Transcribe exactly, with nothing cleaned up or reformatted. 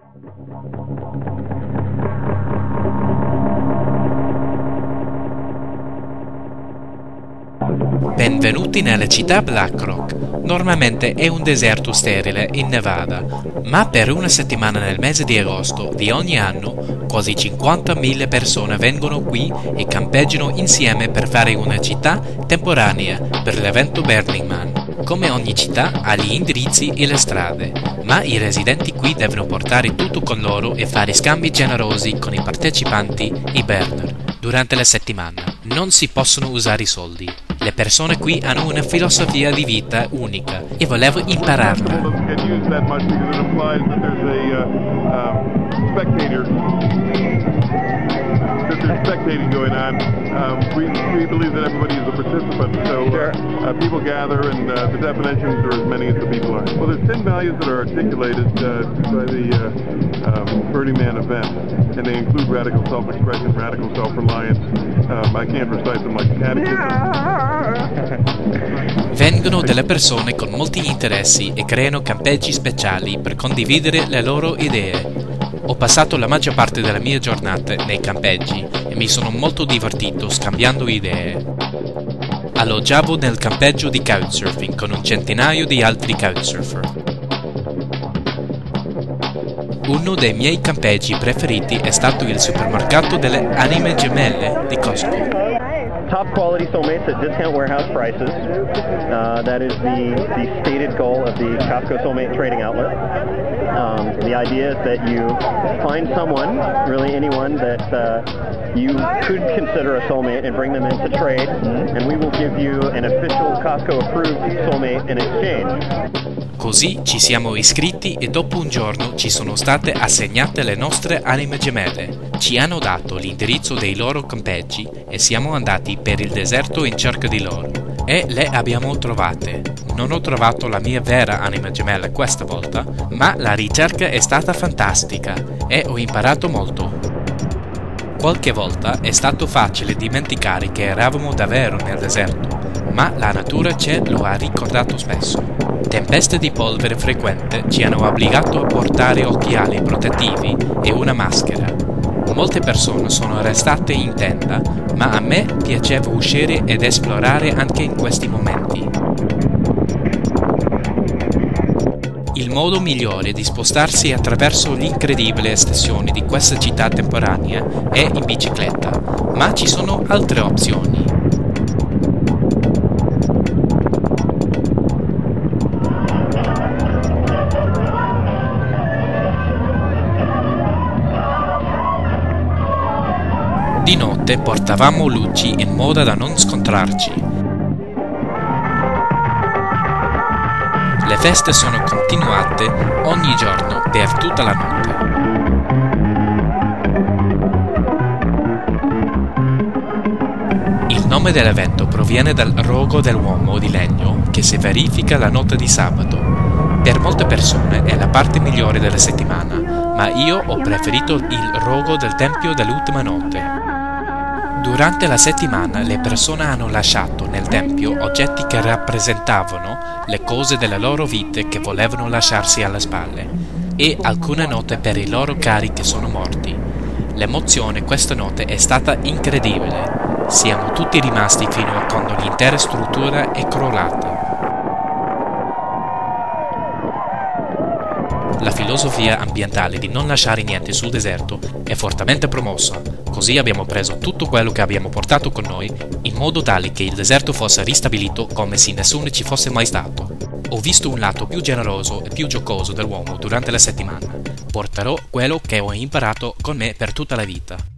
Benvenuti nella città Black Rock. Normalmente è un deserto sterile in Nevada, ma per una settimana nel mese di agosto di ogni anno quasi cinquantamila persone vengono qui e campeggiano insieme per fare una città temporanea per l'evento Burning Man. Come ogni città ha gli indirizzi e le strade, ma i residenti qui devono portare tutto con loro e fare scambi generosi con i partecipanti, i burner. Durante la settimana non si possono usare i soldi. Le persone qui hanno una filosofia di vita unica e volevo impararla. Spectating going on. Um, we, we believe that everybody is a participant, so uh, uh, people gather, and uh, the definitions are as many as the people are. Well, there's ten values that are articulated uh, by the uh, um, Burning Man event, and they include radical self-expression, radical self-reliance. Um, I can't recite them like a catechism. Vengono delle persone con molti interessi e creano campeggi speciali per condividere le loro idee. Ho passato la maggior parte della mia giornata nei campeggi e mi sono molto divertito scambiando idee. Alloggiavo nel campeggio di couchsurfing con un centinaio di altri couchsurfer. Uno dei miei campeggi preferiti è stato il supermercato delle Anime Gemelle di Costco. Top quality soulmates at discount warehouse prices. Uh, that is the, the stated goal of the Costco Soulmate Trading Outlet. Um, the idea is that you find someone, really anyone, that uh, you could consider a soulmate and bring them into trade, and we will give you an official Costco-approved soulmate in exchange. Così ci siamo iscritti e dopo un giorno ci sono state assegnate le nostre anime gemelle. Ci hanno dato l'indirizzo dei loro campeggi e siamo andati per il deserto in cerca di loro. E le abbiamo trovate. Non ho trovato la mia vera anima gemella questa volta, ma la ricerca è stata fantastica e ho imparato molto. Qualche volta è stato facile dimenticare che eravamo davvero nel deserto, ma la natura ce lo ha ricordato spesso. Tempeste di polvere frequente ci hanno obbligato a portare occhiali protettivi e una maschera. Molte persone sono restate in tenda, ma a me piaceva uscire ed esplorare anche in questi momenti. Il modo migliore di spostarsi attraverso l'incredibile estensione di questa città temporanea è in bicicletta, ma ci sono altre opzioni. Di notte portavamo luci in modo da non scontrarci. Le feste sono continuate ogni giorno per tutta la notte. Il nome dell'evento proviene dal rogo dell'uomo di legno che si verifica la notte di sabato. Per molte persone è la parte migliore della settimana, ma io ho preferito il rogo del tempio dell'ultima notte. Durante la settimana le persone hanno lasciato nel tempio oggetti che rappresentavano le cose della loro vita che volevano lasciarsi alle spalle e alcune note per i loro cari che sono morti. L'emozione questa notte è stata incredibile. Siamo tutti rimasti fino a quando l'intera struttura è crollata. La filosofia ambientale di non lasciare niente sul deserto è fortemente promossa, così abbiamo preso tutto quello che abbiamo portato con noi in modo tale che il deserto fosse ristabilito come se nessuno ci fosse mai stato. Ho visto un lato più generoso e più giocoso dell'uomo durante la settimana. Porterò quello che ho imparato con me per tutta la vita.